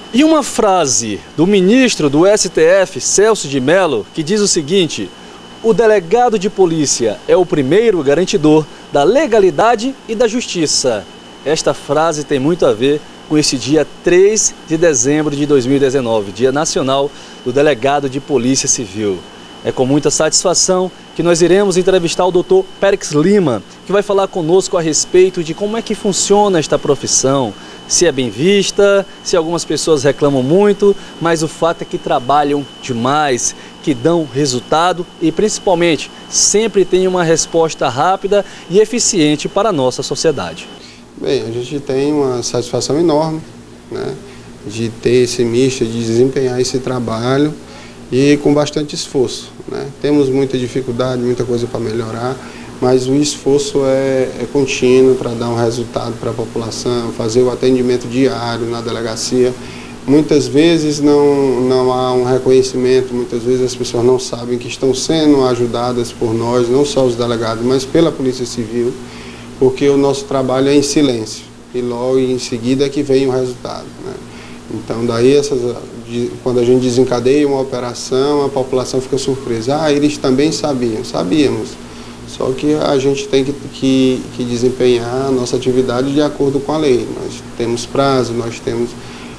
E uma frase do ministro do STF, Celso de Mello, que diz o seguinte: o delegado de polícia é o primeiro garantidor da legalidade e da justiça. Esta frase tem muito a ver com esse dia 3 de dezembro de 2019, Dia Nacional do Delegado de Polícia Civil. É com muita satisfação que nós iremos entrevistar o Dr. Périx Lima, que vai falar conosco a respeito de como é que funciona esta profissão, se é bem vista, se algumas pessoas reclamam muito, mas o fato é que trabalham demais, que dão resultado e principalmente sempre tem uma resposta rápida e eficiente para a nossa sociedade. Bem, a gente tem uma satisfação enorme, né, de ter esse misto, de desempenhar esse trabalho e com bastante esforço, né? Temos muita dificuldade, muita coisa para melhorar, mas o esforço é contínuo para dar um resultado para a população, fazer o atendimento diário na delegacia. Muitas vezes não há um reconhecimento, muitas vezes as pessoas não sabem que estão sendo ajudadas por nós, não só os delegados, mas pela Polícia Civil, porque o nosso trabalho é em silêncio e logo em seguida é que vem o resultado, né? Então daí quando a gente desencadeia uma operação, a população fica surpresa. Ah, eles também sabiam. Sabíamos. Só que a gente tem que desempenhar a nossa atividade de acordo com a lei. Nós temos prazo, nós temos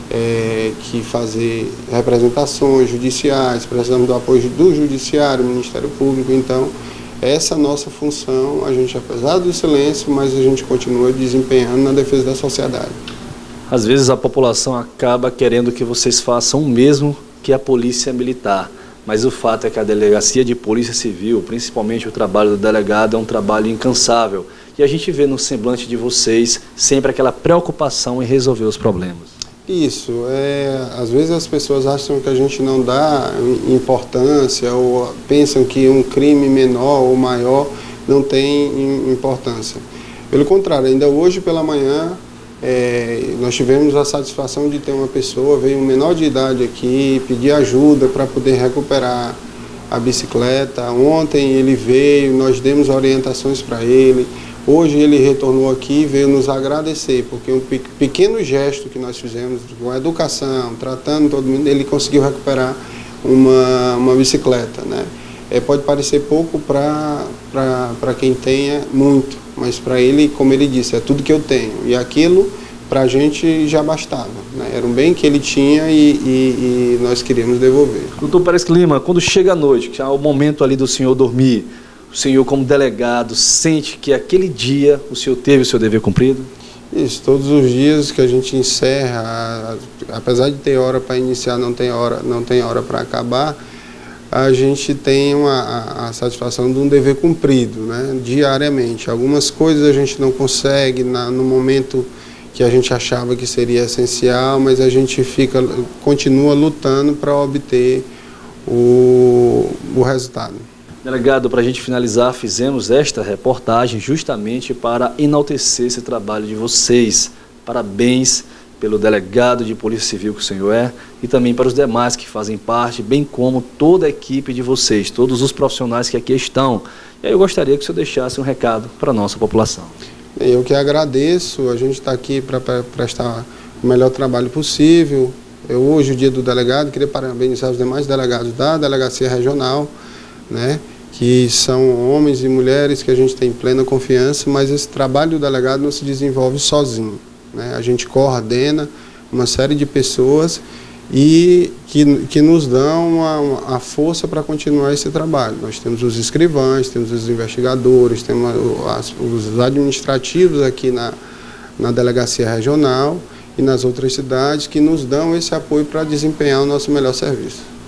que fazer representações judiciais, precisamos do apoio do Judiciário, Ministério Público. Então, essa nossa função, a gente, apesar do silêncio, mas a gente continua desempenhando na defesa da sociedade. Às vezes a população acaba querendo que vocês façam o mesmo que a Polícia Militar, mas o fato é que a Delegacia de Polícia Civil, principalmente o trabalho do delegado, é um trabalho incansável. E a gente vê no semblante de vocês sempre aquela preocupação em resolver os problemas. Isso, às vezes as pessoas acham que a gente não dá importância ou pensam que um crime menor ou maior não tem importância. Pelo contrário, ainda hoje pela manhã, nós tivemos a satisfação de ter uma pessoa, veio um menor de idade aqui, pedir ajuda para poder recuperar a bicicleta. Ontem ele veio, nós demos orientações para ele. Hoje ele retornou aqui e veio nos agradecer, porque um pequeno gesto que nós fizemos com a educação, tratando todo mundo, ele conseguiu recuperar uma bicicleta, né? Pode parecer pouco para quem tenha muito, mas para ele, como ele disse, é tudo que eu tenho. E aquilo, para a gente, já bastava, né? Era um bem que ele tinha e nós queríamos devolver. Doutor Périx Lima, quando chega a noite, que é o momento ali do senhor dormir, o senhor, como delegado, sente que aquele dia o senhor teve o seu dever cumprido? Isso, todos os dias que a gente encerra, apesar de ter hora para iniciar, não tem hora para acabar, a gente tem a satisfação de um dever cumprido, né, diariamente. Algumas coisas a gente não consegue no momento que a gente achava que seria essencial, mas a gente continua lutando para obter o resultado. Delegado, para a gente finalizar, fizemos esta reportagem justamente para enaltecer esse trabalho de vocês. Parabéns pelo delegado de Polícia Civil que o senhor é e também para os demais que fazem parte, bem como toda a equipe de vocês, todos os profissionais que aqui estão. E aí eu gostaria que o senhor deixasse um recado para a nossa população. Eu que agradeço, a gente está aqui para prestar o melhor trabalho possível. Hoje, o dia do delegado, queria parabenizar os demais delegados da Delegacia Regional, né, que são homens e mulheres que a gente tem plena confiança, mas esse trabalho do delegado não se desenvolve sozinho, né? A gente coordena uma série de pessoas e que nos dão a força para continuar esse trabalho. Nós temos os escrivães, temos os investigadores, temos os administrativos aqui na Delegacia Regional e nas outras cidades que nos dão esse apoio para desempenhar o nosso melhor serviço.